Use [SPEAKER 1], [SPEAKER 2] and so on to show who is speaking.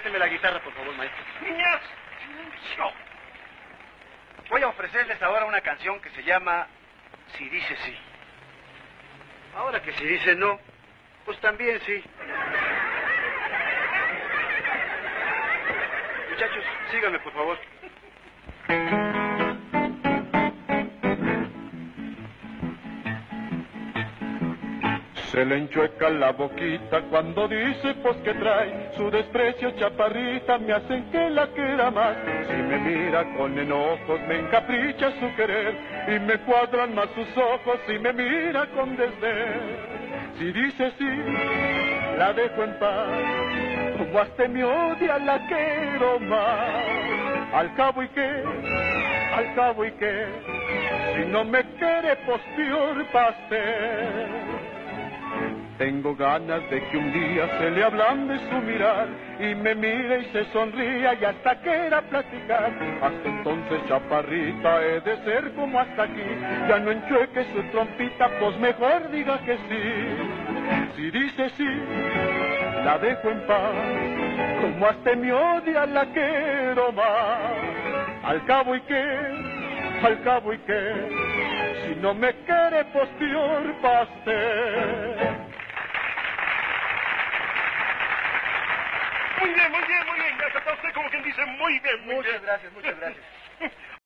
[SPEAKER 1] Présteme la guitarra, por favor, maestro.
[SPEAKER 2] Niñas, silencio.
[SPEAKER 1] Voy a ofrecerles ahora una canción que se llama Si dice sí. Ahora que si dice no, pues también sí. Muchachos, síganme, por favor.
[SPEAKER 3] Se le enchueca la boquita cuando dice pues que trae su desprecio chaparrita, me hacen que la quiera más. Si me mira con enojos me encapricha su querer y me cuadran más sus ojos si me mira con desdén. Si dice sí, la dejo en paz, como hasta me odia la quiero más. Al cabo y qué, si no me quiere pues peor pastel. Tengo ganas de que un día se le ablande su mirar y me mire y se sonría y hasta quiera platicar. Hasta entonces, chaparrita, he de ser como hasta aquí. Ya no enchueque su trompita, pues mejor diga que sí. Si dice sí, la dejo en paz, como hasta me odia la quiero más. Al cabo y qué, si no me quiere, pues peor pastel.
[SPEAKER 2] Muy bien, muy bien, muy bien. Ya está usted como quien dice muy bien, muy bien.
[SPEAKER 1] Muchas gracias, muchas gracias.